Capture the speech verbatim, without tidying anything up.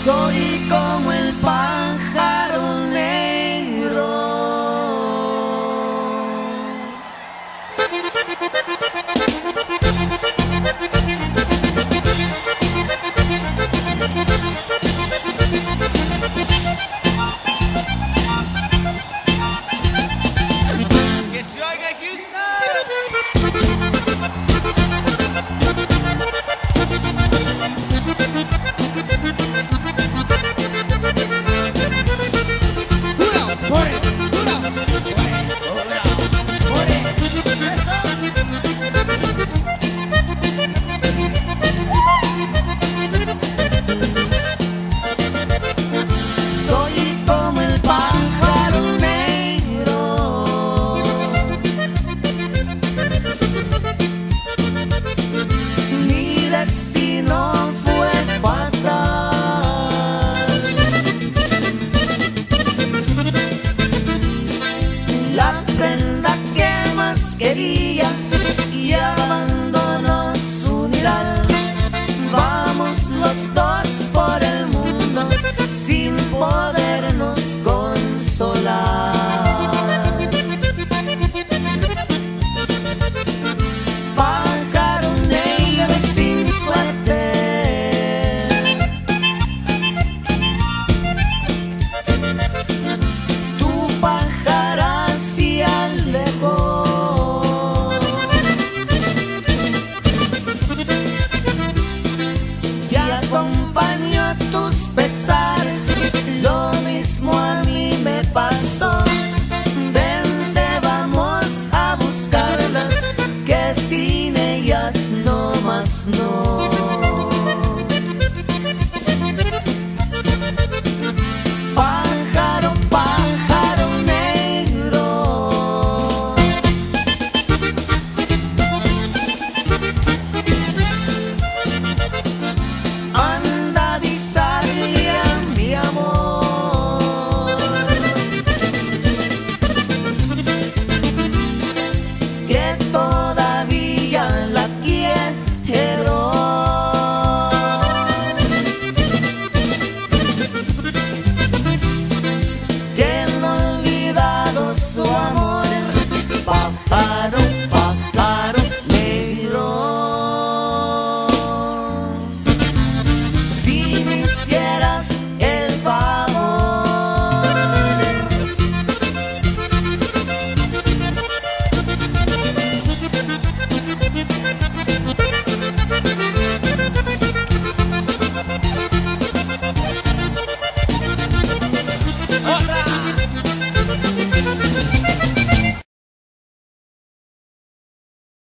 Soy como el pájaro negro. Que se oiga Houston. Soy como el pájaro negro. Mi destino fue fatal. La prenda que más quería y abandonó su nidal. Vamos los dos por el mundo sin poder